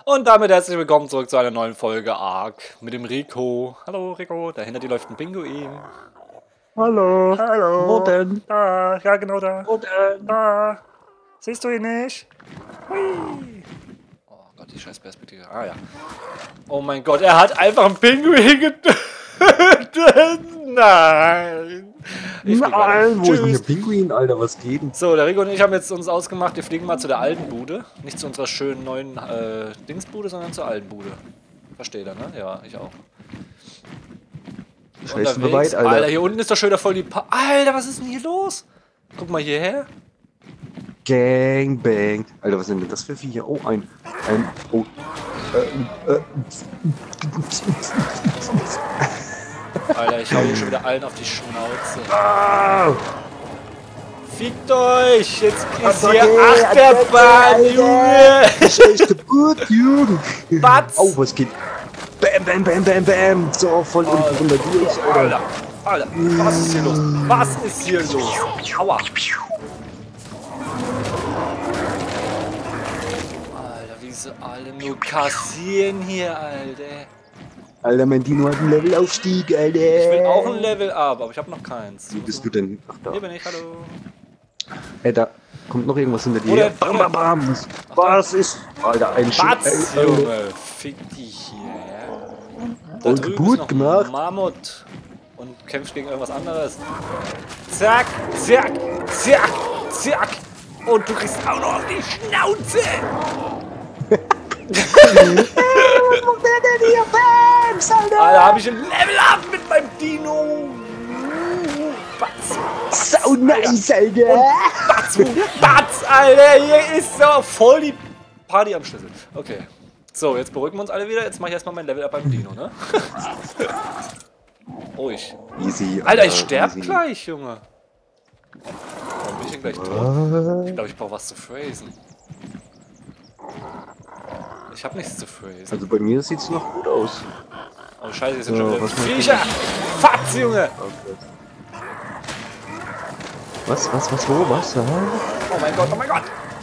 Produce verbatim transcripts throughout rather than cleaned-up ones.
Und damit herzlich willkommen zurück zu einer neuen Folge Ark mit dem Rico. Hallo Rico, dahinter dir läuft ein Pinguin. Hallo. Hallo. Wo denn? Da, ja genau da. Wo denn? Da. Siehst du ihn nicht? Hui. Oh Gott, die scheiß Perspektive. Ah ja. Oh mein Gott, er hat einfach einen Pinguin getötet. Nein. Ich Nein, wo ist denn Tschüss. der Pinguin, Alter? Was geht denn? So, der Rico und ich haben jetzt uns ausgemacht, wir fliegen mal zu der alten Bude. Nicht zu unserer schönen neuen äh, Dingsbude, sondern zur alten Bude. Versteht er, ne? Ja, ich auch. Schlecht weit, Alter. Alter, hier unten ist doch schon wieder voll die pa Alter, was ist denn hier los? Guck mal hierher. Gangbang. Alter, was sind denn das für Viecher? Oh, ein... ein... Oh... Äh, äh. Alter, ich hau hier schon wieder allen auf die Schnauze. Ah! Fickt euch! Jetzt ist Attacke, hier Achterbahn, Attacke, Junge! Ich echt kaputt, Junge! Batz! Oh, was geht? Bam, bam, bam, bam, bam! So, voll unten runter durch, Alter! Alter! Was ist hier los? Was ist hier los? Aua! Alter, wie sie alle nur kassieren hier, Alter! Alter, mein Dino hat einen Levelaufstieg, Alter! Ich will auch ein Level up, aber ich habe noch keins. Wo bist du denn? Ach, da. Hier bin ich, hallo! Ey, da kommt noch irgendwas hinter dir. Oder- Bam, bam, bam. Was, was ist? Alter, ein Batz, Ey, Junge! Fick dich hier, ja? Da Und drüben kaputt ist noch gemacht. ein Mammut und kämpft gegen irgendwas anderes. Zack, zack, zack, zack! Und du kriegst auch noch auf die Schnauze! Alter, hab ich ein Level up mit meinem Dino! Batz! So nice, Alter! Batz! Batz, Alter! Hier ist so voll die Party am Schlüssel. Okay. So, jetzt beruhigen wir uns alle wieder. Jetzt mache ich erstmal mein Level up beim Dino, ne? Ruhig. Easy. Alter, ich sterb easy. gleich, Junge. Warum bin ich denn gleich tot? Ich glaube, ich brauche was zu phrasen. Ich habe nichts zu phrasen. Also bei mir sieht's noch gut aus. Oh scheiße, hier sind So, schon wieder was macht Viecher! Fatz, Junge! Okay. Was, was, was, wo, was? Ah? Oh mein Gott, oh mein Gott!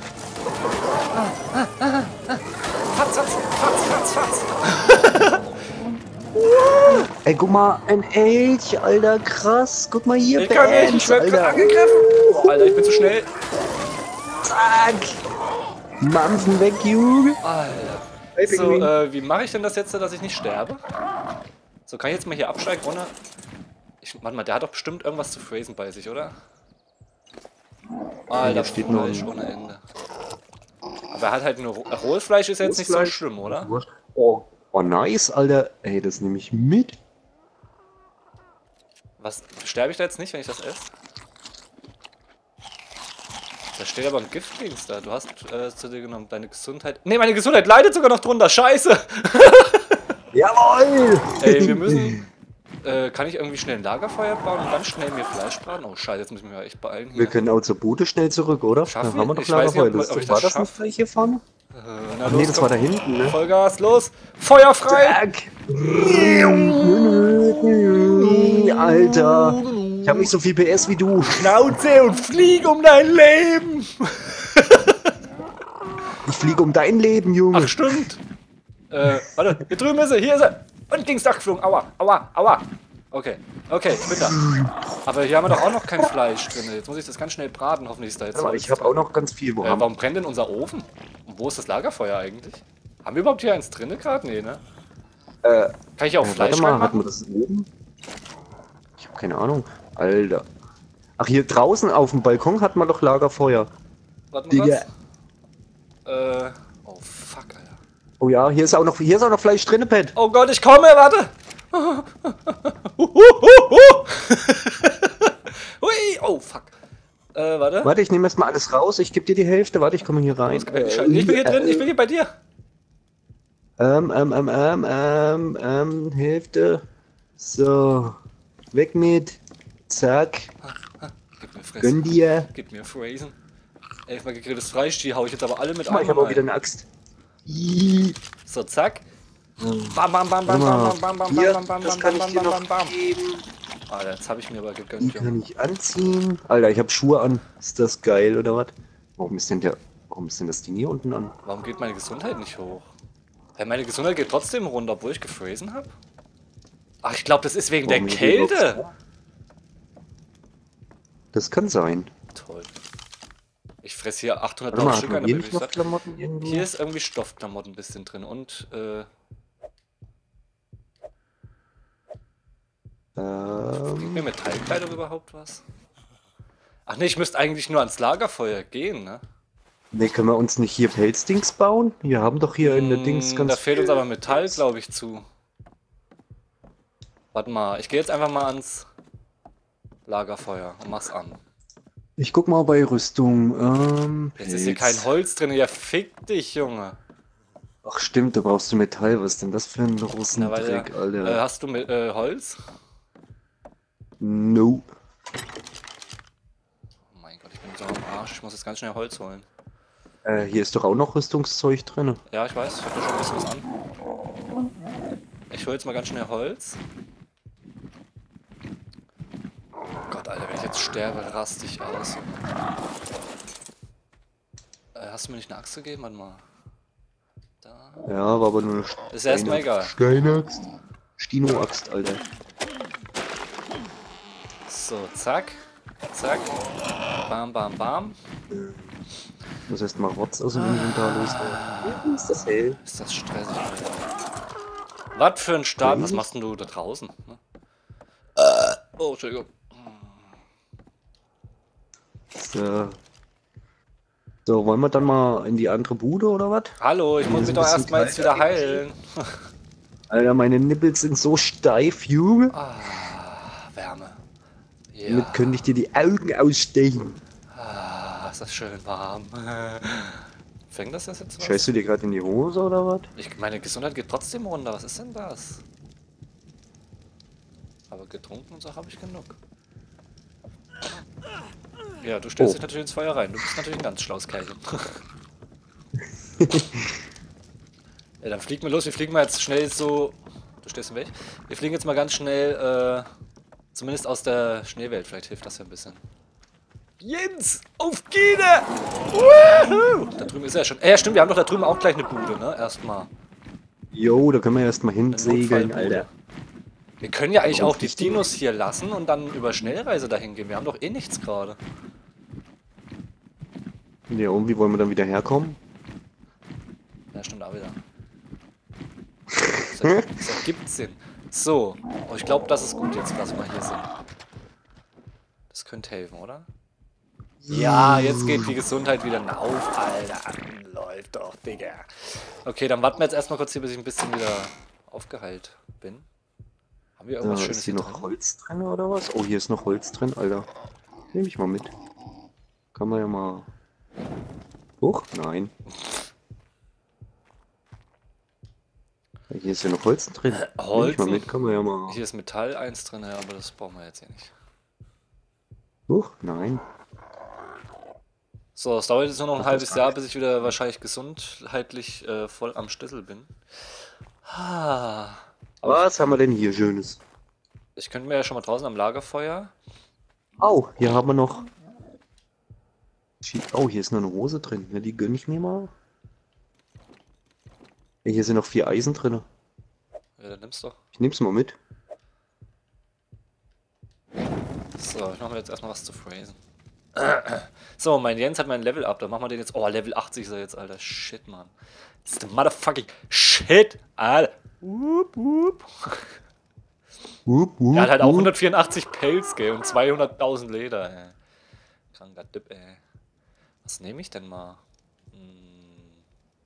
Fatz, fatz, fatz, fatz, fatz! Ey, guck mal, ein Elch, Alter, krass. Guck mal hier, Ich kann nicht, ich werde gerade angegriffen! Oh, Alter, ich bin zu schnell! Zack! Mampfen weg, Junge! Alter. Hey, So, Pinguin. äh, wie mache ich denn das jetzt, dass ich nicht sterbe? So, kann ich jetzt mal hier absteigen ohne... Ich, warte mal, der hat doch bestimmt irgendwas zu phrasen bei sich, oder? Alter, hier steht noch Fleisch ein- ohne Ende. Aber er hat halt nur... Ro- Rohes Fleisch ist jetzt nicht so Fleisch. schlimm, oder? Oh, oh, nice, Alter. Ey, das nehme ich mit. Was? Sterbe ich da jetzt nicht, wenn ich das esse? Da steht aber ein Giftdings da. Du hast äh, zu dir genommen, deine Gesundheit... Ne, meine Gesundheit leidet sogar noch drunter. Scheiße! Jawohl! Ey, wir müssen... Äh, kann ich irgendwie schnell ein Lagerfeuer bauen und dann schnell mir Fleisch braten? Oh scheiße, jetzt muss ich mich mal echt beeilen hier. Wir können auch zur Bude schnell zurück, oder? Schaffen Da haben wir wir? doch Ich weiß nicht, Lagerfeuer. ob- Das, ob ich war das das schaff. nicht gleich hier vorne? Äh, na Ach nee, los, das komm. war da hinten, ne? Vollgas, los! Feuer frei! Zack! Alter! Ich habe nicht so viel P S wie du. Schnauze und flieg um dein Leben! Ich fliege um dein Leben, Junge. Ach, stimmt! Äh, warte, hier drüben ist er, hier ist er! Und ging's Dach geflogen, aua, aua, aua! Okay, okay, ich bin da. Aber hier haben wir doch auch noch kein Fleisch drin. Jetzt muss ich das ganz schnell braten, hoffentlich ist da jetzt Aber Holz ich habe drin. auch noch ganz viel. Wo Äh, haben warum brennt denn unser Ofen? Und wo ist das Lagerfeuer eigentlich? Haben wir überhaupt hier eins drinne gerade? Nee, ne? äh, Kann ich auch äh, Fleisch warte mal, hatten reinmachen? wir das oben? Ich habe keine Ahnung. Alter. Ach, hier draußen auf dem Balkon hatten wir doch Lagerfeuer. Warte mal Digga. kurz. Äh, oh fuck, Alter. Oh ja, hier ist auch noch, hier ist auch noch Fleisch drin, Pet. Oh Gott, ich komme, warte! Hui, oh fuck. Äh, warte. Warte, ich nehme erstmal alles raus. Ich gebe dir die Hälfte. Warte, ich komme hier rein. Ich bin hier drin, ich bin hier bei dir. Ähm, ähm, ähm, ähm, ähm, ähm, Hälfte. So. Weg mit. Zack. Gib mir Fresse. Gönn dir. Gib mir Phrasen. Elfmal gegrilltes Fleisch, die hau ich jetzt aber alle mit Guck mal, ich habe auch einmal wieder rein. eine Axt. Ih. So, zack. Bam, bam, bam, bam, Warte mal. bam, bam, bam, Hier, bam, bam, das bam, kann bam, ich dir bam, noch bam, bam. geben. Alter, jetzt habe ich mir aber Die gegönnt, Junge. kann ich anziehen. Alter, ich habe Schuhe an. Ist das geil, oder was? Warum ist denn der... Warum ist denn das Ding hier unten an? Warum geht meine Gesundheit nicht hoch? Hey, meine Gesundheit geht trotzdem runter, obwohl ich gefrozen habe? Ach, ich glaube, das ist wegen Warum der geht die Kälte. auf? Das kann sein. Toll. Ich fresse hier Warte mal, achthunderttausend hat Stück man an, hier damit nicht ich noch sag, Klamotten irgendwo? hier ist irgendwie Stoffklamotten ein bisschen drin und äh, bringt mir Ähm, Metallkleidung überhaupt was? Ach nee, ich müsste eigentlich nur ans Lagerfeuer gehen, ne? ne, können wir uns nicht hier Felsdings bauen? Wir haben doch hier in der Dings Hm, da ganz fehlt uns viel aber Metall, Dings. glaube ich, zu. Warte mal, ich gehe jetzt einfach mal ans Lagerfeuer und mach's an. Ich guck mal bei Rüstung. Ähm, Jetzt ist hier kein Pilz. Holz drin, ja fick dich, Junge. Ach stimmt, da brauchst du Metall. Was ist denn das für ein Na, weil ja, Russendreck, äh, Alter? hast du mit, äh, Holz? No. Oh mein Gott, ich bin so am Arsch, ich muss jetzt ganz schnell Holz holen. Äh, hier ist doch auch noch Rüstungszeug drin. Ja, ich weiß, ich hab da schon ein bisschen was an. Ich hol jetzt mal ganz schnell Holz. Gott, Alter, wenn ich jetzt sterbe, raste ich aus. Äh, hast du mir nicht eine Axt gegeben? Warte mal. Da. Ja, war aber nur eine Ist erstmal egal. Steinaxt. Stino-Axt, Alter. So, zack. Zack. Bam, bam, bam. Ich muss erst mal Rotz aus dem Inventar loswerden. Ist das hell? Ist das stressig, Alter. Was für ein Start? Was machst denn du da draußen? Ne? Oh, Entschuldigung. So. So, wollen wir dann mal in die andere Bude oder was? Hallo, ich Hier muss ist mich ein doch bisschen erstmal jetzt wieder kalt. heilen. Alter, meine Nippels sind so steif, Junge. Ah, Wärme. Ja. Damit könnte ich dir die Augen ausstechen. Ah, ist das schön warm. Fängt das jetzt was? Scheißt du dir gerade in die Hose oder was? Ich, meine Gesundheit geht trotzdem runter. Was ist denn das? Aber getrunken und so habe ich genug. Ja, du stellst Oh. dich natürlich ins Feuer rein. Du bist natürlich ein ganz schlaues Kerlchen. Ja, dann fliegen wir los. Wir fliegen mal jetzt schnell so... Du stehst im Weg. Wir fliegen jetzt mal ganz schnell, äh, zumindest aus der Schneewelt. Vielleicht hilft das ja ein bisschen. Jens, auf Gine! Woohoo! Da drüben ist er schon. Äh, ja, stimmt, wir haben doch da drüben auch gleich eine Bude, ne? Erstmal. Jo, da können wir erstmal Eine hinsegeln, Notfallbude. Alter. Wir können ja eigentlich Warum auch die fliegst du? Dinos hier lassen und dann über Schnellreise dahin gehen. Wir haben doch eh nichts gerade. Ja, und wie wollen wir dann wieder herkommen? Ja, stimmt auch wieder. Das ergibt, das ergibt Sinn. So, oh, ich glaube, das ist gut jetzt, dass wir hier sind. Das könnte helfen, oder? Ja, jetzt geht die Gesundheit wieder auf, Alter. Läuft doch, Digga. Okay, dann warten wir jetzt erstmal kurz hier, bis ich ein bisschen wieder aufgeheilt bin. Haben wir Da irgendwas Schönes ist hier hier noch drin? Holz drin oder was? Oh, hier ist noch Holz drin, Alter. Nehme ich mal mit. Kann man ja mal... Huch, nein. Hier ist ja noch Holz drin. Nehme ich mal Holzen? mit, kann man ja mal... Hier ist Metall eins drin, ja, aber das brauchen wir jetzt hier nicht. Huch, nein. So, es dauert jetzt nur noch ein Ach, halbes das Jahr, reicht. bis ich wieder wahrscheinlich gesundheitlich äh, voll am Schlüssel bin. Ah, aber Was haben wir denn hier Schönes? ich, ich könnte mir ja schon mal draußen am Lagerfeuer. Oh, hier haben wir noch... Oh, hier ist noch eine Hose drin. Ja, die gönne ich mir mal. Ja, hier sind noch vier Eisen drin. Ja, dann nimm's doch. Ich nehm's mal mit. So, ich mache mir jetzt erstmal was zu phrasen. So, mein Jens hat mein Level up. Dann machen wir den jetzt. Oh, Level achtzig ist er jetzt, Alter. Shit, Mann. Das ist der motherfucking Shit, Alter. Wup, wup. Wup, wup, Er hat halt auch wup. hundertvierundachtzig Pelz, gell, und zweihunderttausend Leder, ey. Kranker Dipp, ey. Was nehme ich denn mal? Hm.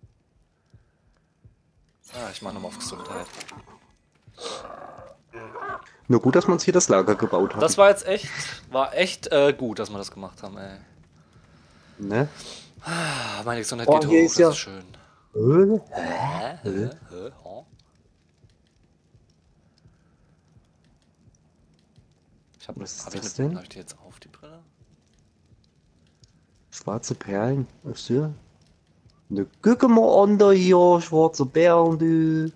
Ah, ich mach nochmal auf Gesundheit. Nur gut, dass wir uns hier das Lager gebaut haben. Das war jetzt echt, war echt äh, gut, dass wir das gemacht haben, ey. Ne? Ah, meine Gesundheit Oh, geht hoch, hier das ist ja- ist schön. Äh? Hä? Hä? Hä? Huh? Ich hab, Was ist hab ich das eine, denn? hab ich die jetzt auf, die Brille? Schwarze Perlen. Ach so. Ne, guck mal an da hier, schwarze Perlen, du.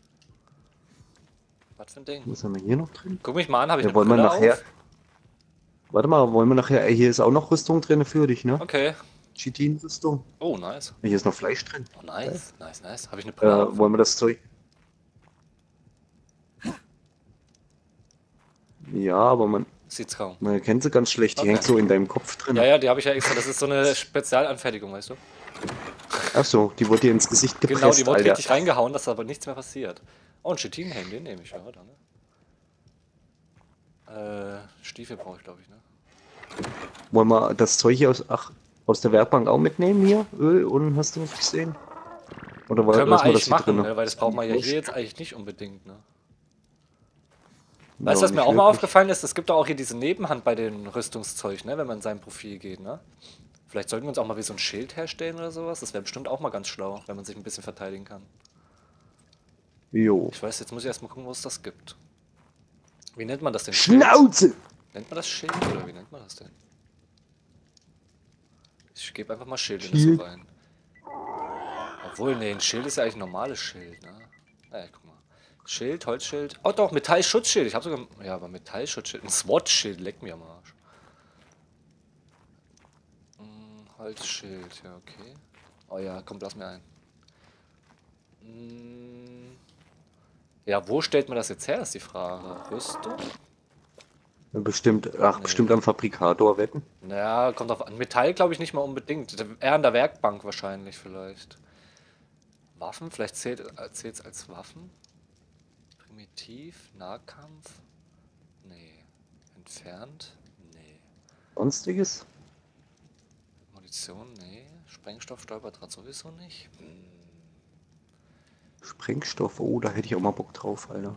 Was für ein Ding? Was haben wir hier noch drin? Guck mich mal an, habe ich Ja, eine wollen wir Brille nachher... auf? Warte mal, wollen wir nachher... Ey, hier ist auch noch Rüstung drin für dich, ne? Okay. Chitin-Rüstung. Oh, nice. Hier ist noch Fleisch drin. Oh, nice, nice, nice. Habe ich eine Brille? Äh, wollen wir das Zeug? Ja, aber man, Sieht's kaum. man erkennt sie ganz schlecht. Die Okay. hängt so in deinem Kopf drin. Ja, ja, die habe ich ja extra. Das ist so eine Spezialanfertigung, weißt du? Ach so, die wurde dir ins Gesicht gepresst, Genau, die wurde Alter. richtig reingehauen, dass aber nichts mehr passiert. Oh, ein Chitinhelm, den nehme ich, ja, dann, ne? Äh, Stiefel brauche ich, glaube ich, ne? Wollen wir das Zeug hier aus, ach, aus der Werkbank auch mitnehmen hier? Öl und hast du nicht gesehen? Oder war, Können wir lassen wir das eigentlich hier machen, drin? ne? Weil das braucht man ja Wurscht. hier jetzt eigentlich nicht unbedingt, ne? Ja, Weißt du, was mir nicht auch mal wirklich. aufgefallen ist? Es gibt doch auch hier diese Nebenhand bei den Rüstungszeug, ne? Wenn man in sein Profil geht, ne? Vielleicht sollten wir uns auch mal wie so ein Schild herstellen oder sowas. Das wäre bestimmt auch mal ganz schlau, wenn man sich ein bisschen verteidigen kann. Jo. Ich weiß, jetzt muss ich erstmal gucken, wo es das gibt. Wie nennt man das denn? Schild? Schnauze! Nennt man das Schild oder wie nennt man das denn? Ich gebe einfach mal Schild in Schild. das so rein. Obwohl, nee, ein Schild ist ja eigentlich ein normales Schild, ne? Naja, guck mal. Schild, Holzschild. Oh doch, Metallschutzschild. Ich habe sogar. Ja, aber Metallschutzschild. Ein SWAT-Schild, leck mir am Arsch. Hm, Holzschild, ja, okay. Oh ja, komm, lass mir ein. Hm. Ja, wo stellt man das jetzt her, ist die Frage. Rüstung? Bestimmt, ach, Nee. bestimmt am Fabrikator wetten. Naja, kommt auf an. Metall glaube ich nicht mal unbedingt. Eher an der Werkbank wahrscheinlich vielleicht. Waffen? Vielleicht zählt es als Waffen? Primitiv? Nahkampf? Nee. Entfernt? Nee. Sonstiges? Munition? Nee. Sprengstoff, Stolperdraht sowieso nicht. Hm. Sprengstoff, oh, da hätte ich auch mal Bock drauf, Alter.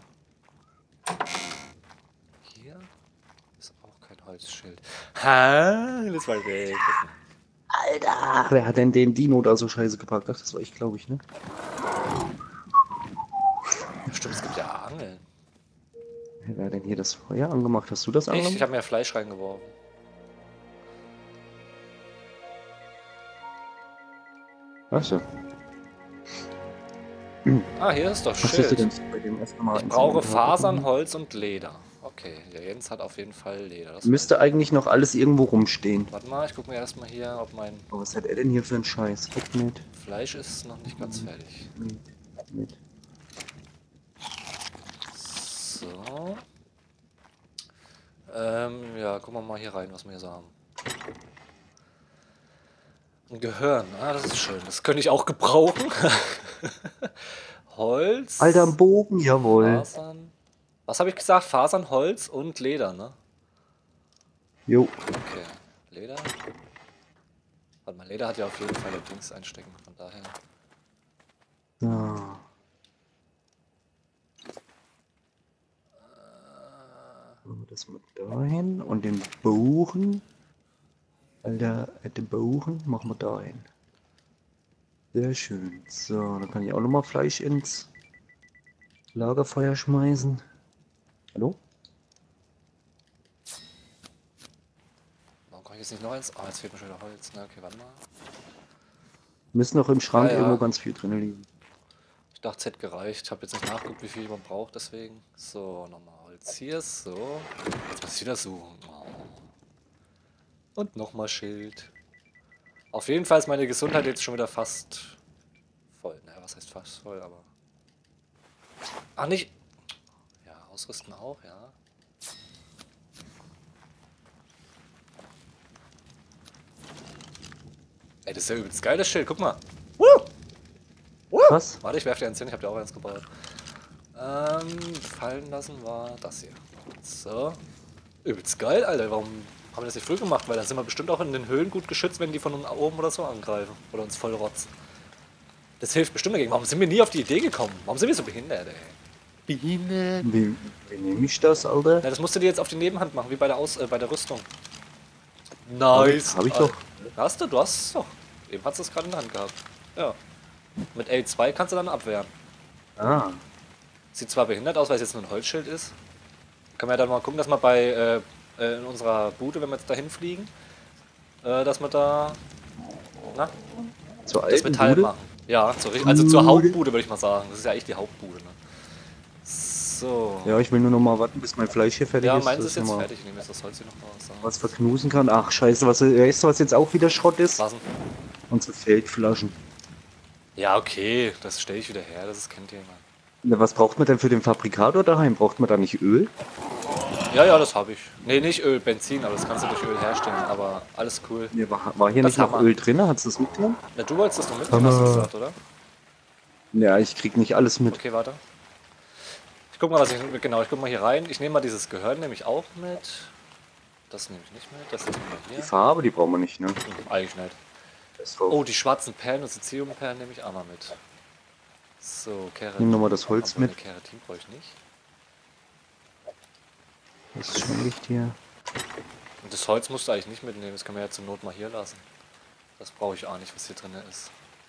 Hier ist auch kein Holzschild. Ha, das war weg. Alter! Wer hat denn den Dino da so scheiße gepackt? Ach, das war ich, glaube ich, ne? Ja, stimmt, es gibt ja Angeln. Wer hat denn hier das Feuer angemacht? Hast du das Ich, angemacht? ich habe mir Fleisch reingeworfen. Achso. Ah, hier ist doch Was hast du Schild. denn bei dem ersten Mal Ich ins brauche Inventar Fasern, bekommen? Holz und Leder. Okay, der Jens hat auf jeden Fall Leder. Das Müsste eigentlich noch alles irgendwo rumstehen. Warte mal, ich gucke mir erstmal hier, ob mein Aber was hat er denn hier für einen Scheiß? Weg mit. Fleisch ist noch nicht ganz fertig. Mit. Mit. So. Ähm, ja, gucken wir mal hier rein, was wir hier so haben. Ein Gehirn, ah, das ist schön. Das könnte ich auch gebrauchen. Holz. Alter, am Bogen, jawohl. Fasern. Was habe ich gesagt? Fasern, Holz und Leder, ne? Jo. Okay. Leder. Warte mal, Leder hat ja auf jeden Fall ein Dings einstecken, von daher. So. Machen wir das mal dahin. Und den Bogen. Alter, äh, den Bogen machen wir dahin. Sehr schön. So, dann kann ich auch nochmal Fleisch ins Lagerfeuer schmeißen. Hallo? Warum kann ich jetzt nicht noch eins? Ah, jetzt fehlt mir schon wieder Holz. Na, okay, warte mal. Müssen noch im Schrank Ja, ja. irgendwo ganz viel drin liegen. Ich dachte, es hätte gereicht. Ich habe jetzt nicht nachgeguckt, wie viel man braucht, deswegen. So, nochmal Holz hier. So. Jetzt muss ich wieder suchen. Oh. Und nochmal Schild. Auf jeden Fall ist meine Gesundheit jetzt schon wieder fast voll. Naja, was heißt fast voll, aber. Ach, nicht. Ja, ausrüsten auch, ja. Ey, das ist ja übelst geil, das Schild. Guck mal. Woo! Woo! Was? Warte, ich werfe dir eins hin. Ich habe dir auch eins gebaut. Ähm, fallen lassen war das hier. So. Übelst geil, Alter. Warum haben wir das nicht früh gemacht? Weil dann sind wir bestimmt auch in den Höhlen gut geschützt, wenn die von oben oder so angreifen. Oder uns voll rotzen. Das hilft bestimmt dagegen. Warum sind wir nie auf die Idee gekommen? Warum sind wir so behindert, ey? Behindert? Wie, wie nehme ich das, Alter? Na, das musst du dir jetzt auf die Nebenhand machen, wie bei der, Aus äh, bei der Rüstung. Nice. Hab ich doch. Hast du? Du hast es doch. Eben hast du es gerade in der Hand gehabt. Ja. Mit L zwei kannst du dann abwehren. Ah. Sieht zwar behindert aus, weil es jetzt nur ein Holzschild ist. Können wir ja dann mal gucken, dass wir bei äh, äh, in unserer Bude, wenn wir jetzt dahin fliegen, äh, dass wir da na, Zur das alten Metall Bude? machen. Ja, zur, also zur Hauptbude würde ich mal sagen. Das ist ja echt die Hauptbude. Ne? So. Ja, ich will nur noch mal warten, bis mein Fleisch hier fertig Ja, ist. meins dass ist ich jetzt mal fertig. Ich nehme jetzt das Holz hier noch raus. So. was verknusen kann. Ach, scheiße, was, weißt du, was jetzt auch wieder Schrott ist? Was denn? Unsere Feldflaschen. Ja, okay. Das stelle ich wieder her. Das ist kein Thema. Na, was braucht man denn für den Fabrikator daheim? Braucht man da nicht Öl? Ja, ja, das habe ich. Nee, nicht Öl, Benzin, aber das kannst du durch Öl herstellen. Aber alles cool. Nee, war, war hier Das nicht noch haben wir. Öl drin? Hat's das mitgenommen? Na, du wolltest das noch mitnehmen, hast du Hammer. gesagt, oder? Ja, ich krieg nicht alles mit. Okay, warte. Ich guck mal, was ich. Genau, ich guck mal hier rein. Ich nehme mal dieses Gehör nämlich auch mit. Das nehme ich nicht mit. Das nehmen wir Die hier. Farbe, die brauchen wir nicht, ne? Hm, eigentlich nicht. Das drauf. Oh, die schwarzen Perlen und Sicilium-Perlen nehme ich auch mal mit. So, Keratin. Nimm noch mal das Holz Obwohl, mit. nee, Keratin brauche ich nicht. Das ist schon Licht hier. Und das Holz musst du eigentlich nicht mitnehmen. Das können wir ja zur Not mal hier lassen. Das brauche ich auch nicht, was hier drin ist.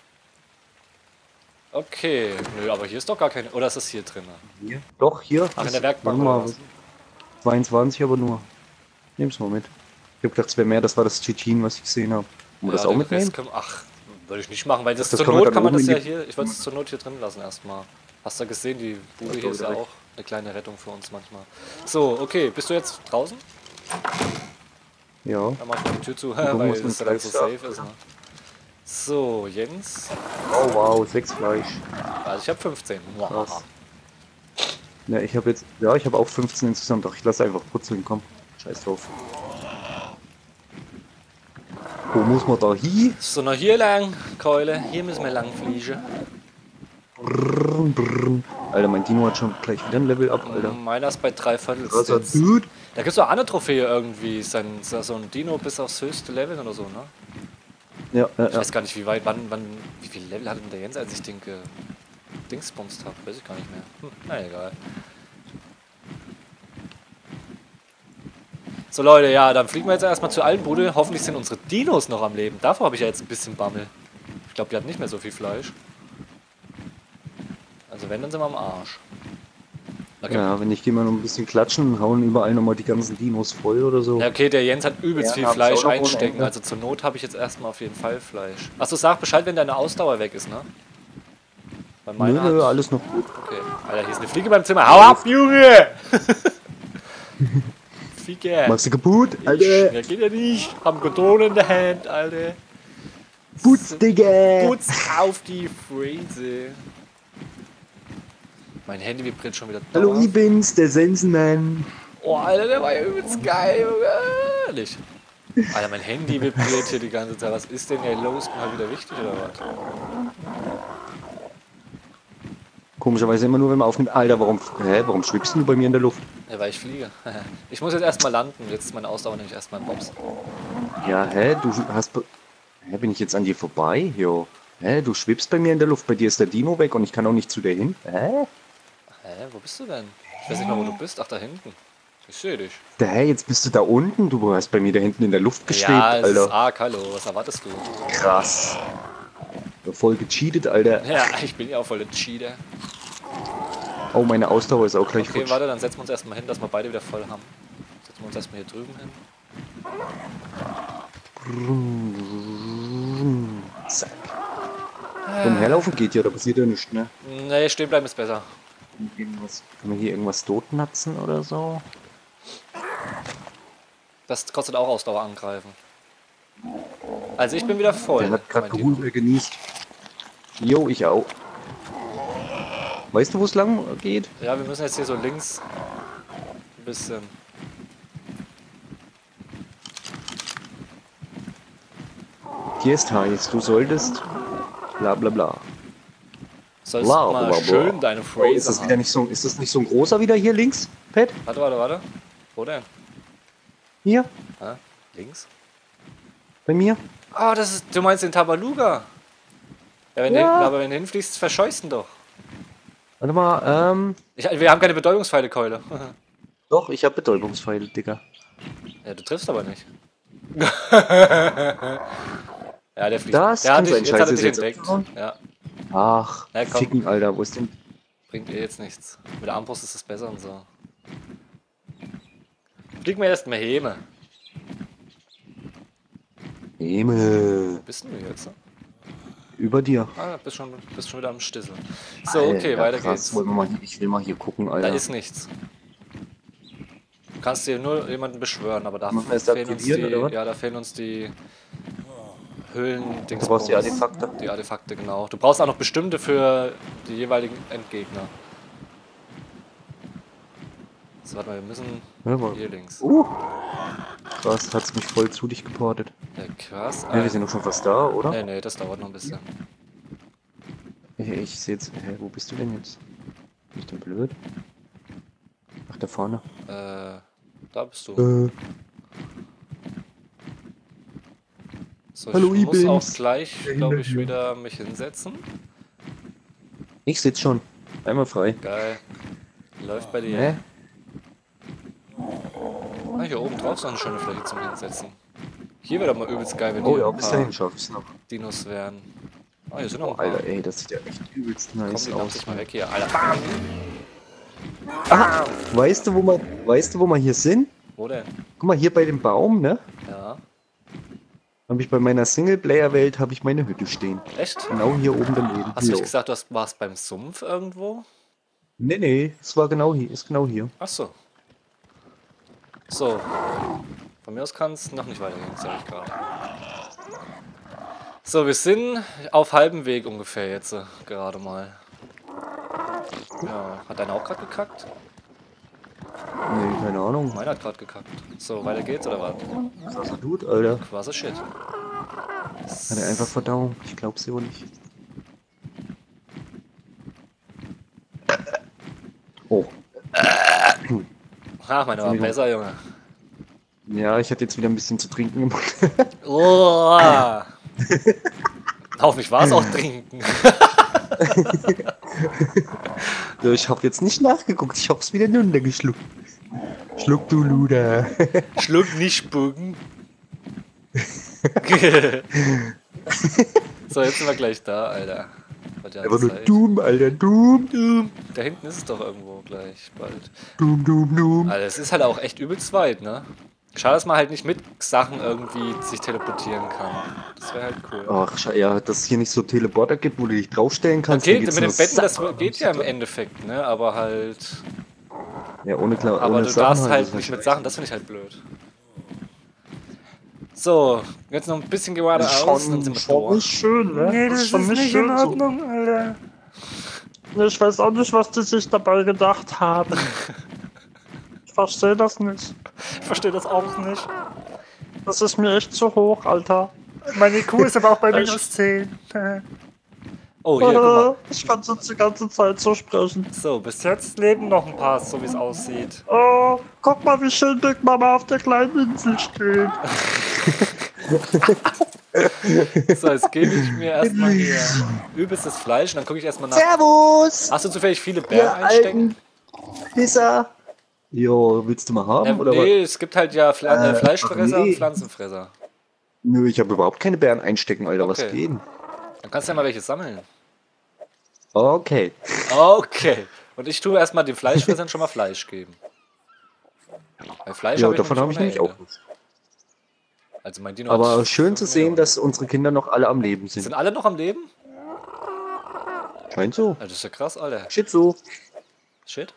Okay, nö, aber hier ist doch gar keine. Oder ist das hier drin? Hier? Doch, hier. Ach, in Das- der Werkbank nimm mal oder was? zweiundzwanzig aber nur. Nimm's mal mit. Ich hab gedacht, es wäre mehr, das war das Chitin, was ich gesehen habe. Wollen wir das auch den mitnehmen? Rest können- Ach, würde ich nicht machen, weil das, Das zur können wir Not dann kann man oben das in ja die- hier. Ich würde es zur Not hier drin lassen erstmal. Hast du gesehen, die Bude Ja, hier ist ja direkt. auch eine kleine Rettung für uns manchmal. So, okay, bist du jetzt draußen? Ja. Dann mach ich mal die Tür zu, gucken, weil was mit das dann so Fleisch safe ist. Ne? So, Jens. Oh wow, sechs Fleisch. Also ich habe fünfzehn. Wow. Krass. Ja, ich habe jetzt. Ja, ich habe auch fünfzehn insgesamt. Doch, ich lasse einfach putzeln, komm. Scheiß drauf. Wo muss man da hin? So, noch hier lang, Keule. Hier müssen wir lang fliegen. Brrr, brrr. Alter, mein Dino hat schon gleich wieder ein Level up, Alter. Meiner ist bei drei Viertel. Also, Dude. Da gibt es doch auch eine Trophäe irgendwie. Sein, so ein Dino bis aufs höchste Level oder so, ne? Ja, ja, Ich ja. weiß gar nicht, wie weit, wann, wann, wie viel Level hat denn der Jens, als ich den ge Dingsbumst habe? Weiß ich gar nicht mehr. Hm, na egal. So Leute, ja, dann fliegen wir jetzt erstmal zur alten Bude. Hoffentlich sind unsere Dinos noch am Leben. Davor habe ich ja jetzt ein bisschen Bammel. Ich glaube, die hat nicht mehr so viel Fleisch. Also wenn, dann sind wir am Arsch. Okay. Ja, wenn nicht, gehen wir noch ein bisschen klatschen und hauen überall nochmal die ganzen Dinos voll oder so. Ja, okay, der Jens hat übelst Ja, viel hab ich Fleisch auch noch ohne einstecken. Ende. Also zur Not habe ich jetzt erstmal auf jeden Fall Fleisch. Achso, sag Bescheid, wenn deine Ausdauer weg ist, ne? Bei Nö, meiner nö, hat- alles noch gut. Okay. Alter, hier ist eine Fliege beim Zimmer. Hau ab, Junge! Fliege! Machst du kaputt? Ich, Alter! ja, geht ja nicht. Haben Kondome in der Hand, Alter. Putz, Digga! Putz auf die Fräse. Mein Handy vibriert schon wieder. Hallo, dauerhaft. ich bin's, der Sensenmann. Oh, Alter, der war ja übelst geil, Junge. Ehrlich. Alter, mein Handy vibriert hier die ganze Zeit. Was ist denn hier los? Bin halt wieder wichtig oder was? Komischerweise immer nur, wenn man aufnimmt. Alter, warum, hä, warum schwebst du bei mir in der Luft? Ja, weil ich fliege. Ich muss jetzt erstmal landen. Jetzt ist meine Ausdauer nämlich erstmal im Bobs. Ja, hä, du hast... be- Hä, bin ich jetzt an dir vorbei? Jo. Hä, du schwebst bei mir in der Luft. Bei dir ist der Dino weg und ich kann auch nicht zu dir hin. Hä? Hä, wo bist du denn? Ich weiß nicht mal, wo du bist. Ach, da hinten. Ich sehe dich. Der, hä, jetzt bist du da unten? Du hast bei mir da hinten in der Luft geschwebt, Ja, es ist Alter. arg, hallo. Was erwartest du? Krass. Voll gecheatet, Alter. Ja, ich bin ja auch voll der Cheater. Oh, meine Ausdauer ist auch gleich Okay, futsch. warte, dann setzen wir uns erstmal hin, dass wir beide wieder voll haben. Setzen wir uns erstmal hier drüben hin. Zack. Umherlaufen geht ja, da passiert ja nichts, ne? Nee, stehen bleiben ist besser. Irgendwas, können wir hier irgendwas totnatzen oder so? Das kostet auch Ausdauer angreifen. Also ich bin wieder voll. Der hat gerade mein Dino. geholt, er genießt. Jo, ich auch. Weißt du, wo es lang geht? Ja, wir müssen jetzt hier so links ein bisschen. Hier ist heiß, du solltest. Bla bla bla. Sollst Bla, mal bla, bla. schön deine Oh, ist Phrase das wieder haben. nicht so, ist das nicht so ein großer wieder hier links, Pat? Warte, warte, warte. Wo denn? Hier, Hä? Links? bei mir? Ah, das ist. Du meinst den Tabaluga? Ja, wenn Ja. Du, aber wenn du hinfliegst, verscheust ihn doch. Warte mal, ähm. Ich, wir haben keine Bedeutungspfeile-Keule. Doch, ich habe Betäubungspfeile, Digga. Ja, du triffst aber nicht. Ja, der fliegt. Das der kann hat dich, sein. jetzt hat er Scheiße, dich ist jetzt entdeckt. abgehauen? Ja, Ach, Na, komm. ficken, Alter, wo ist denn. bringt ihr jetzt nichts. Mit der Armbrust ist es besser und so. Flieg mir erst mal Häme. Himmel. Wo bist denn du jetzt? Ne? Über dir. Ah, bist schon, bist schon wieder am Stissel. So, okay, Alter, weiter krass. geht's. Wollen wir mal hier, ich will mal hier gucken, Da Alter. ist nichts. Du kannst dir nur jemanden beschwören, aber da Muss man erst fehlen uns aktivieren, die. oder was? Ja, da fehlen uns die Höhlen, Du brauchst die Artefakte. Die Artefakte, genau. Du brauchst auch noch bestimmte für die jeweiligen Endgegner. So, warte mal, wir müssen Ja, mal. hier links. Uh, krass, hat's mich voll zu dich geportet. Ja, krass. Ja, wir sind doch schon fast da, oder? Nee, nee, das dauert noch ein bisschen. Ich, ich sehe jetzt. Hä, wo bist du denn jetzt? Bin ich denn blöd? Ach, da vorne. Äh, da bist du. Äh, So, hallo, ich ich muss auch bin's. gleich, Der glaube ich, Himmel. wieder mich hinsetzen. ich sitz schon. Einmal frei. Geil. Läuft bei dir. Hä? Ah, hier oben drauf ist noch eine schöne Fläche zum Hinsetzen. Hier wäre doch mal übelst geil, wenn Oh hier ja, ein bis paar dahin schaff ich's noch. Dinos wären. Ah, hier sind noch Oh, ein paar. Alter, ey, das sieht ja echt übelst Komm, nice die dampf aus. dich mal weg hier, Alter. Bam! Ah, weißt du, wo wir, weißt du, wo wir hier sind? Wo denn? Guck mal, hier bei dem Baum, ne? Ja. Habe ich bei meiner Singleplayer-Welt habe ich meine Hütte stehen. Echt? Genau hier oben daneben. Hast du Jo. nicht gesagt, du hast, warst beim Sumpf irgendwo? Nee, nee, es war genau hier, ist genau hier. Ach so. So. Von mir aus kann es noch nicht weitergehen, sag ich gerade. So, wir sind auf halbem Weg ungefähr jetzt äh, gerade mal. Ja, hat deiner auch gerade gekackt? Nee, keine Ahnung. Meiner hat gerade gekackt. So, weiter geht's oder was? Krasser Dude, Alter. Quasi Shit. Hat er einfach Verdauung? Ich glaub's ja nicht. Oh. Ach, meine war besser, Junge. Ja, ich hatte jetzt wieder ein bisschen zu trinken im Mund. Oh. Hoffentlich war es auch trinken. Ja, ich hab jetzt nicht nachgeguckt, ich hab's wieder runtergeschluckt. Schluck du Luder. Schluck nicht spucken. So, jetzt sind wir gleich da, Alter. Bei der Einfach nur Zeit. Doom, Alter, Doom, Doom. Da hinten ist es doch irgendwo gleich bald. Doom, Doom, Doom. Alter, es ist halt auch echt übelst weit, ne? Schade, dass man halt nicht mit Sachen irgendwie sich teleportieren kann. Das wäre halt cool. Ach, sche- ja, dass es hier nicht so Teleporter gibt, wo du dich draufstellen kannst. Okay, dann geht's mit nur den Betten, das Sack- geht ja im Endeffekt, ne? Aber halt. Ja, ohne klar. Aber ohne du Sachen darfst halt ist nicht mit scheiße. Sachen, das finde ich halt blöd. So, jetzt noch ein bisschen geradeaus, dann sind wir schon durch. nicht schön, ne? Nee, das, ist nicht in Ordnung, Alter. Ich weiß auch nicht, was die sich dabei gedacht haben. Ich verstehe das nicht. Ich verstehe das auch nicht. Das ist mir echt zu hoch, Alter. Meine I Q ist aber auch bei minus zehn. Oh, hier, guck mal. Ich kann sonst die ganze Zeit so sprechen. So, bis jetzt leben noch ein paar, so wie es aussieht. Oh, guck mal, wie schön Big Mama auf der kleinen Insel steht. So, jetzt gebe ich mir erstmal hier übelstes Fleisch und dann gucke ich erstmal nach. Servus! Hast du zufällig viele Ihr Bären einstecken? alten Pisser! Jo, willst du mal haben, Ja, oder nee, es gibt halt ja Fle äh, Äh, Fleischfresser ach nee. und Pflanzenfresser. was? Nö, ich habe überhaupt keine Bären einstecken, Alter. Was Okay. geht? Dann kannst du ja mal welche sammeln. Okay. Okay. Und ich tue erstmal den Fleischfressern schon mal Fleisch geben. Bei Fleisch Ja, hab ich davon habe ich nämlich nämlich ohne auch Ende. was. Also mein Dino Aber hat schön fünf zu sehen, Millionen. dass unsere Kinder noch alle am Leben sind. Sind alle noch am Leben? Scheint so. Alter, das ist ja krass, Alter. Shit so. Shit.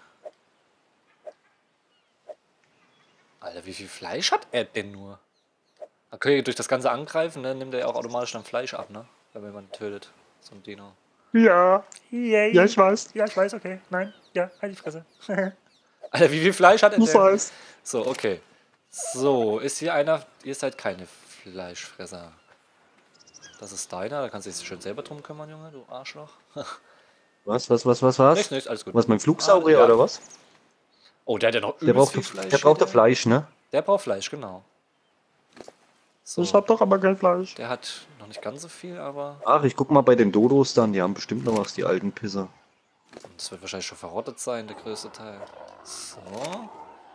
Alter, wie viel Fleisch hat er denn nur? Okay, durch das ganze Angreifen, ne, nimmt er ja auch automatisch dann Fleisch ab, ne? Wenn man jemanden tötet. So ein Dino. Ja, Yay. ja, ich weiß. Ja, ich weiß, okay. Nein, ja, halt die Fresse. Alter, wie viel Fleisch hat er Das denn? heißt, So, okay. So, ist hier einer... Ihr seid keine Fleischfresser. Das ist deiner, da kannst du dich schön selber drum kümmern, Junge, du Arschloch. Was, was, was, was, was? Nichts, nichts, alles gut. Was, mein Flugsaurier Ah, ja. oder was? Oh, der hat ja noch Der übelst braucht, viel doch- Fleisch. der braucht doch hier. Fleisch, ne? Der braucht Fleisch, genau. So, ich hab doch aber kein Fleisch. der hat noch nicht ganz so viel, aber Ach, ich guck mal bei den Dodos dann, die haben bestimmt noch was, die alten Pisser. das wird wahrscheinlich schon verrottet sein, der größte Teil. So.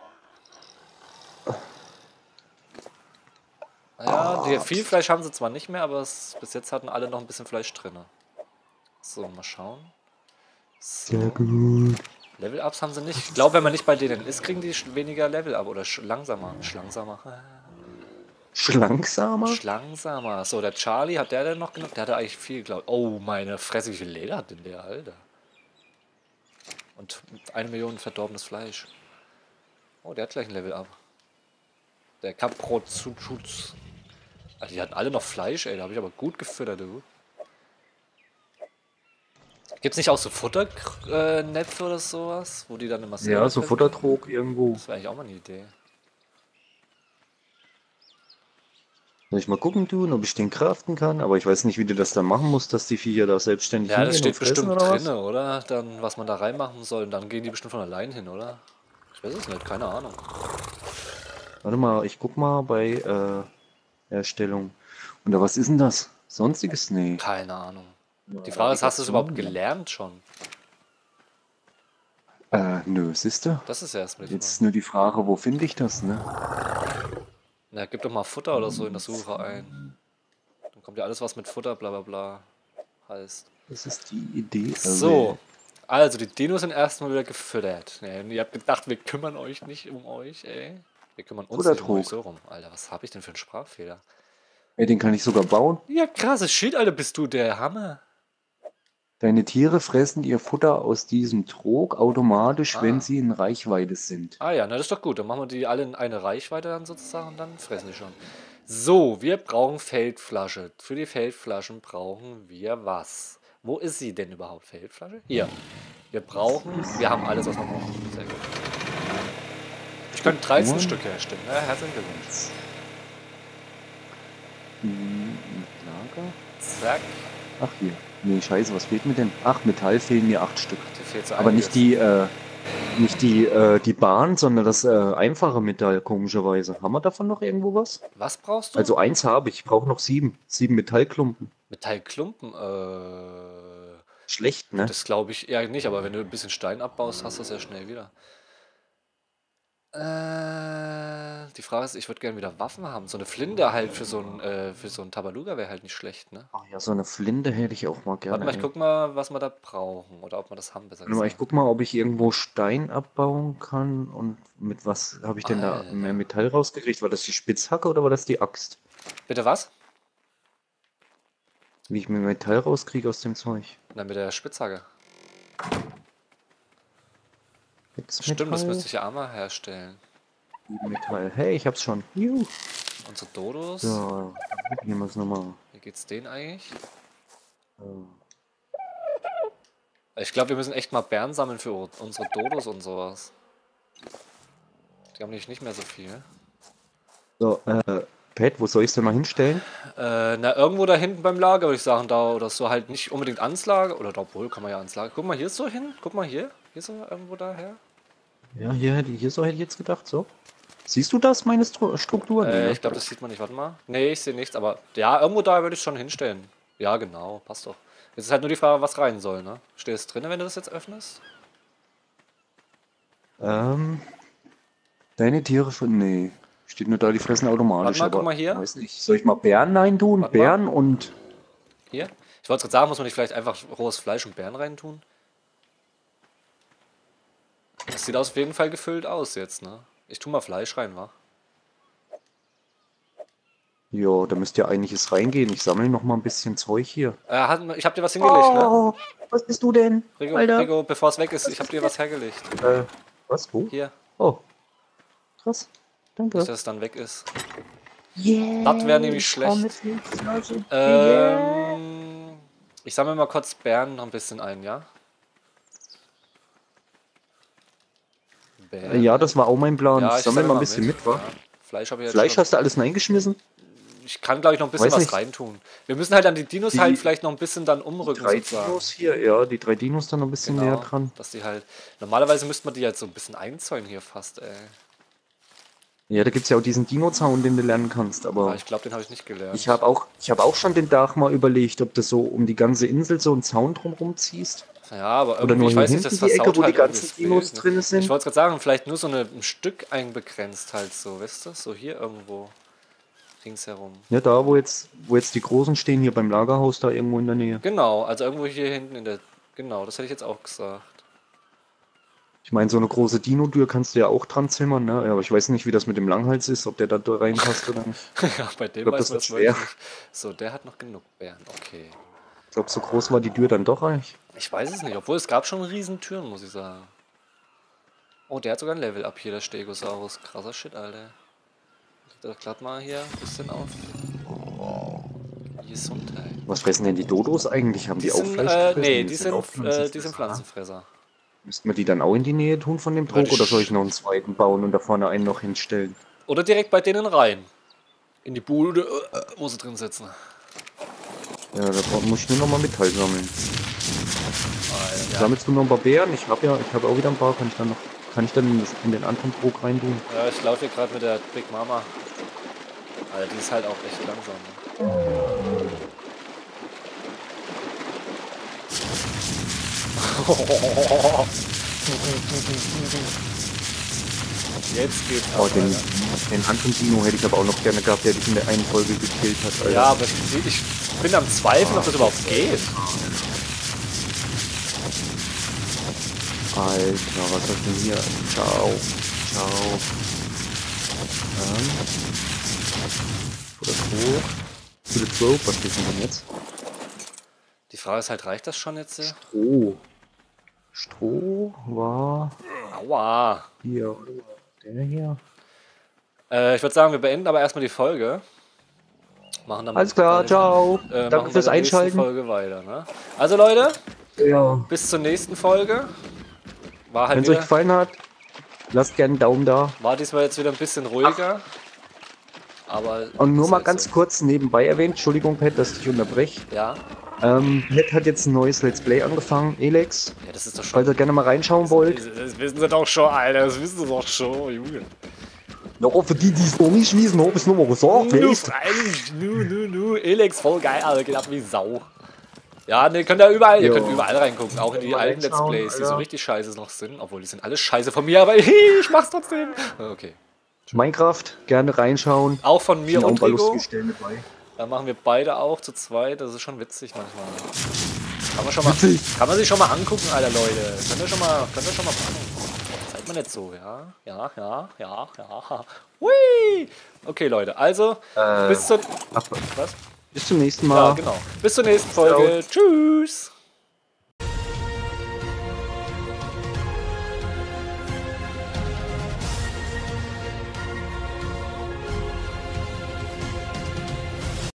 Ja, die, viel Fleisch haben sie zwar nicht mehr, aber es, bis jetzt hatten alle noch ein bisschen Fleisch drin. So, mal schauen. So. Sehr gut. Level-Ups haben sie nicht. Ich glaube, wenn man nicht bei denen ist, kriegen die sch- weniger Level-Up oder sch langsamer. Schlangsamer. Schlangsamer? Schlangsamer. So, der Charlie, hat der denn noch genug? Der hatte eigentlich viel, glaube ich. Oh, meine Fresse, wie viel Leder hat denn der, Alter? Und eine Million verdorbenes Fleisch. Oh, der hat gleich ein Level up. Der Kaprozutschutz. Also, die hatten alle noch Fleisch, ey. Da habe ich aber gut gefüttert, du. Gibt's nicht auch so Futternäpfe oder sowas? Wo die dann immer selber Ja, so fressen? Futtertrog irgendwo. Das wäre eigentlich auch mal eine Idee. Soll ich mal gucken tun, ob ich den craften kann? Aber ich weiß nicht, wie du das dann machen musst, dass die Viecher da selbstständig Ja, das hingehen steht und fressen bestimmt oder was? drin, oder? Dann, was man da reinmachen soll. Und dann gehen die bestimmt von allein hin, oder? Ich weiß es nicht, keine Ahnung. Warte mal, ich guck mal bei äh, Erstellung. Und was ist denn das? Sonstiges? Nee. Keine Ahnung. Die Frage ist, hast du es überhaupt gelernt schon? Äh, nö, siehste? Das ist ja erstmal die Jetzt ist Frage. nur die Frage, wo finde ich das, ne? Na, gib doch mal Futter oder so in der Suche ein. Dann kommt ja alles, was mit Futter bla bla bla heißt. Das ist die Idee. So, also die Dinos sind erstmal wieder gefüttert. Nee, ihr habt gedacht, wir kümmern euch nicht um euch, ey. Wir kümmern uns nicht um Futtertrog. euch so rum. Alter, was habe ich denn für einen Sprachfehler? Ey, den kann ich sogar bauen. Ja, krasses Shit, Alter, bist du der Hammer. Deine Tiere fressen ihr Futter aus diesem Trog automatisch, Ah. wenn sie in Reichweite sind. Ah ja, na das ist doch gut. Dann machen wir die alle in eine Reichweite dann sozusagen und dann fressen die schon. So, wir brauchen Feldflasche. Für die Feldflaschen brauchen wir was? Wo ist sie denn überhaupt, Feldflasche? Hier. Wir brauchen, wir haben alles, was wir brauchen. Sehr gut. Ich könnte dreizehn Und? Stück herstellen. Ja, herzlichen Glückwunsch. Hm, Lager? Zack. Ach hier. Nee, scheiße, was fehlt mir denn? Ach, Metall fehlen mir acht Stück. Dir fehlt so Aber einiges. nicht die, äh, nicht die, äh, die Bahn, sondern das äh, einfache Metall, komischerweise. Haben wir davon noch irgendwo was? Was brauchst du? Also eins habe ich, ich brauche noch sieben. Sieben Metallklumpen. Metallklumpen. Äh, Schlecht, ne? das glaube ich eher nicht, aber wenn du ein bisschen Stein abbaust, hast du das ja schnell wieder. Äh, die Frage ist, ich würde gerne wieder Waffen haben. So eine Flinte halt für so ein, äh, für so ein Tabaluga wäre halt nicht schlecht, ne? Ach ja, so eine Flinte hätte ich auch mal gerne. Warte mal, ich ey. guck mal, was wir da brauchen. Oder ob wir das haben, besser Warte mal, ich gesagt. guck mal, ob ich irgendwo Stein abbauen kann und mit was habe ich denn da Alter. mehr Metall rausgekriegt? War das die Spitzhacke oder war das die Axt? Bitte was? Wie ich mir Metall rauskriege aus dem Zeug. Na, mit der Spitzhacke. Sechs Stimmt, das Metall, müsste ich ja auch mal herstellen. sieben Metall. Hey, ich hab's schon. Juhu. Unsere Dodos. So, hier muss nochmal. Wie geht's denen eigentlich? So. Ich glaube, wir müssen echt mal Bären sammeln für u- unsere Dodos und sowas. Die haben nämlich nicht mehr so viel. So, äh, Pat, wo soll ich es denn mal hinstellen? Äh, na, irgendwo da hinten beim Lager, würde ich sagen, da oder so halt nicht unbedingt ans Lager. Oder obwohl, kann man ja ans Lager. Guck mal hier so hin. Guck mal hier. Hier so irgendwo daher. Ja, hier, hätte ich- hier so hätte ich jetzt gedacht, so. Siehst du das, meine Stru Struktur? Nee, Äh, ne? ich glaube, das sieht man nicht. Warte mal. Nee, ich sehe nichts, aber ja, irgendwo da würde ich schon hinstellen. Ja, genau. Passt doch. Jetzt ist halt nur die Frage, was rein soll, ne? Steht es drin, wenn du das jetzt öffnest? Ähm, deine Tiere von. Nee. Steht nur da, die fressen automatisch. Warte mal, guck aber mal hier. Weiß nicht. Soll ich mal Bären rein tun? Warte mal. Bären und. Hier? Ich wollte gerade sagen, muss man nicht vielleicht einfach rohes Fleisch und Beeren reintun? Das sieht auf jeden Fall gefüllt aus jetzt, ne? Ich tu mal Fleisch rein, wa? Ja, da müsste ja einiges reingehen. Ich sammle noch mal ein bisschen Zeug hier. Äh, hat, ich hab dir was hingelegt, ne? Oh, was bist du denn? Rigo, Alter. Rigo bevor es weg ist, ich hab dir was hergelegt. Äh, was? Wo? Hier, Oh. Krass. Danke. bis das dann weg ist. Yeah. Das wäre nämlich schlecht. Ähm, ich sammle mal kurz Beeren noch ein bisschen ein, ja? Beeren. Ja, das war auch mein Plan. Ja, ich sammle mal ein sammel bisschen mit, wa? Ja. Fleisch habe ich jetzt Fleisch schon. hast du alles reingeschmissen? Ich kann, glaube ich, noch ein bisschen Weiß was nicht. reintun. Wir müssen halt an die Dinos Die- halt vielleicht noch ein bisschen dann umrücken, Drei sozusagen. Dinos hier, ja, die drei Dinos dann noch ein bisschen näher Genau, dran. dass die halt. Normalerweise müsste man die halt so ein bisschen einzäunen hier fast, ey. Ja, da gibt's ja auch diesen Dino-Zaun, den du lernen kannst, Aber aber ich glaube, den habe ich nicht gelernt. ich habe auch, ich habe auch schon den Tag mal überlegt, ob du so um die ganze Insel so einen Zaun drumherum ziehst. Ja, aber Oder irgendwie, nur ich hier weiß nicht, das hinten die Ecke, versaut wo halt die ganzen irgendwie das Dinos Bild, ne? drin sind. Ich wollte gerade sagen, vielleicht nur so eine, ein Stück einbegrenzt halt so, weißt du? So hier irgendwo ringsherum. Ja, da, wo jetzt, wo jetzt die Großen stehen, hier beim Lagerhaus, da irgendwo in der Nähe. Genau, also irgendwo hier hinten in der. Genau, das hätte ich jetzt auch gesagt. Ich Ich meine, so eine große Dino-Tür kannst du ja auch dran zimmern, ne? Aber ich weiß nicht, wie das mit dem Langhals ist, ob der da reinpasst oder nicht. Ja, bei dem Ich glaub, weiß das man wird es schwer. wirklich nicht. So, der hat noch genug Bären. Okay. Ich glaube, so groß war die Tür dann doch eigentlich. Ich weiß es nicht, obwohl es gab schon riesen Türen, muss ich sagen. Oh, der hat sogar ein Level-Up hier, der Stegosaurus. Krasser Shit, Alter. Kriegt er glatt mal hier ein bisschen auf. Gesundheit. Was fressen denn die Dodos eigentlich? Haben die, Die auch sind, Fleisch äh, gefressen? nee, die sind, auch äh, die Pflanzenfresser. sind Pflanzenfresser. Müssten wir die dann auch in die Nähe tun von dem Weil Trog die oder soll sch- ich noch einen zweiten bauen und da vorne einen noch hinstellen? Oder direkt bei denen rein. In die Bude, äh, wo sie drin sitzen. Ja, da brauch- muss ich nur noch mal Metall sammeln. Alter, ja. Sammelst du noch ein paar Beeren? Ich habe ja, ich habe auch wieder ein paar. Kann ich dann noch, kann ich dann in, das, in den anderen Trog rein tun? Ja, ich laufe hier gerade mit der Big Mama. Alter, die ist halt auch echt langsam. Ne? Jetzt geht's Oh, ab, den, Alter. den anderen Dino hätte ich aber auch noch gerne gehabt, der dich in der einen Folge gekillt hat. Alter. Ja, aber ich, ich bin am Zweifeln, ob das überhaupt geht. Alter, was hast du denn hier? Ciao. Ciao. Ähm. Oder Trog. Für den Trog, was ist denn jetzt? Die Frage ist halt, reicht das schon jetzt? äh? Stroh. Stroh war Aua. hier, oder? Der hier. Äh, ich würde sagen, wir beenden aber erstmal die Folge. Machen dann Alles klar, bei- ciao. Äh, Danke machen fürs bei der nächsten Einschalten. Folge weiter, ne? Also Leute, Ja. bis zur nächsten Folge. War halt Wenn es euch wieder, gefallen hat, lasst gerne einen Daumen da. war diesmal jetzt wieder ein bisschen ruhiger. Aber Und nur ist mal halt ganz so. kurz nebenbei erwähnt, Entschuldigung, Pat, dass ich dich unterbreche. Ja, Ähm, Pat hat jetzt ein neues Let's Play angefangen, Elex. ja, das ist doch schon. Falls ihr gerne mal reinschauen wollt. Das, das wissen sie doch schon, Alter. Das wissen sie doch schon, Junge. Ja, für die, die es noch nicht wissen, habe ich es nochmal gesagt. Nu, weißt du? freilich, nu, nu, nu. Elex, voll geil, Alter. Geht ab wie Sau. Ja, ne, könnt ihr überall, ihr Jo. könnt überall reingucken. Auch in die Mal alten Let's reinschauen, Plays, die so Alter. richtig scheiße noch sind. Obwohl, die sind alle scheiße von mir, aber ich mach's trotzdem. Okay. Minecraft, gerne reinschauen. Auch von mir Sind auch ein und paar Rico. lustige Stellen dabei. Da machen wir beide auch zu zweit. Das ist schon witzig manchmal. Kann man schon mal, Witzig. kann man sich schon mal angucken, Alter, Leute. Könnt ihr schon mal, könnt ihr schon mal machen. Seid mal nicht so, ja? Ja, ja, ja, ja. Hui! Okay, Leute, also, Äh, bis zur... Ach, Was? bis zum nächsten Mal. Ja, genau. Bis zur nächsten Folge. Tschüss!